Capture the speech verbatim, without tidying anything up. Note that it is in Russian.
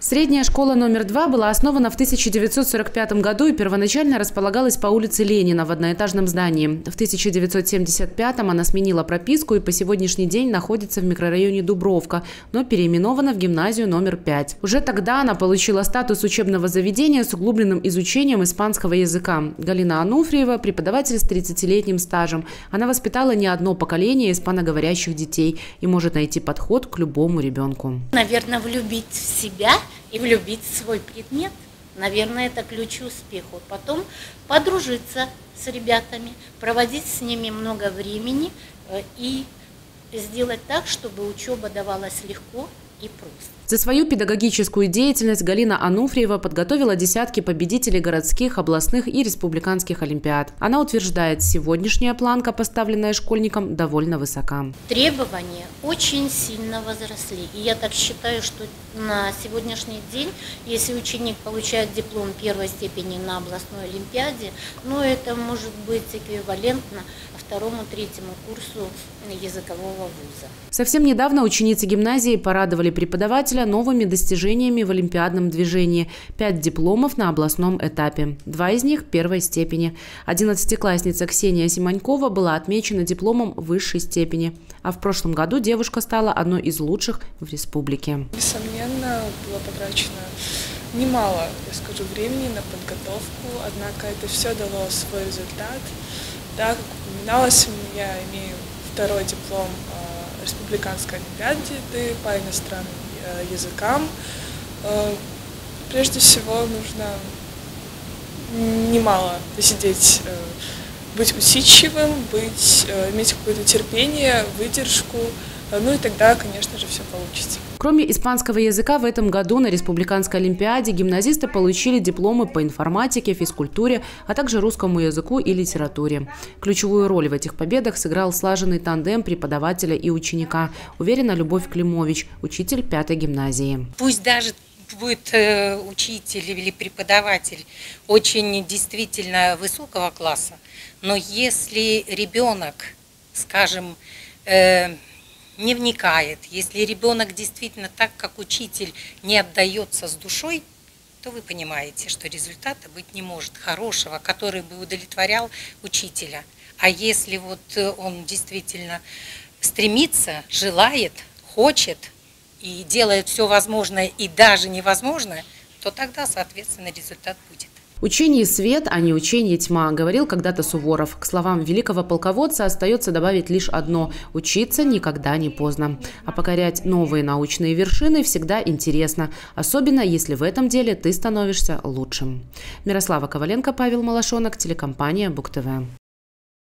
Средняя школа номер два была основана в тысяча девятьсот сорок пятом году и первоначально располагалась по улице Ленина в одноэтажном здании. В тысяча девятьсот семьдесят пятом она сменила прописку и по сегодняшний день находится в микрорайоне Дубровка, но переименована в гимназию номер пять. Уже тогда она получила статус учебного заведения с углубленным изучением испанского языка. Галина Ануфриева – преподаватель с тридцатилетним стажем. Она воспитала не одно поколение испаноговорящих детей и может найти подход к любому ребенку. Наверное, влюбить в себя и влюбить в свой предмет. Наверное, это ключ к успеху. Потом подружиться с ребятами, проводить с ними много времени и сделать так, чтобы учеба давалась легко и просто. За свою педагогическую деятельность Галина Ануфриева подготовила десятки победителей городских, областных и республиканских олимпиад. Она утверждает, сегодняшняя планка, поставленная школьникам, довольно высока. Требования очень сильно возросли. И я так считаю, что на сегодняшний день, если ученик получает диплом первой степени на областной олимпиаде, ну это может быть эквивалентно второму, третьему курсу языкового вуза. Совсем недавно ученицы гимназии порадовали преподавателя новыми достижениями в олимпиадном движении. Пять дипломов на областном этапе. Два из них первой степени. Одиннадцатиклассница Ксения Симонькова была отмечена дипломом высшей степени. А в прошлом году девушка стала одной из лучших в республике. Несомненно, было потрачено немало, я скажу, времени на подготовку, однако это все дало свой результат. Да, как упоминалось, я имею второй диплом э, республиканской олимпиады по иностранным э, языкам. Э, прежде всего нужно немало посидеть, э, быть усидчивым, быть, э, иметь какое-то терпение, выдержку, э, ну и тогда, конечно же, все получится. Кроме испанского языка, в этом году на республиканской олимпиаде гимназисты получили дипломы по информатике, физкультуре, а также русскому языку и литературе. Ключевую роль в этих победах сыграл слаженный тандем преподавателя и ученика, уверена Любовь Климович, учитель пятой гимназии. Пусть даже будет э, учитель или преподаватель очень действительно высокого класса, но если ребенок, скажем, э, не вникает, если ребенок действительно так, как учитель, не отдается с душой, то вы понимаете, что результата быть не может хорошего, который бы удовлетворял учителя. А если вот он действительно стремится, желает, хочет и делает все возможное и даже невозможное, то тогда, соответственно, результат будет. «Учение свет, а не учение тьма», говорил когда-то Суворов. К словам великого полководца остается добавить лишь одно – учиться никогда не поздно. А покорять новые научные вершины всегда интересно, особенно если в этом деле ты становишься лучшим. Мирослава Коваленко, Павел Малашонок, телекомпания Бук ТВ.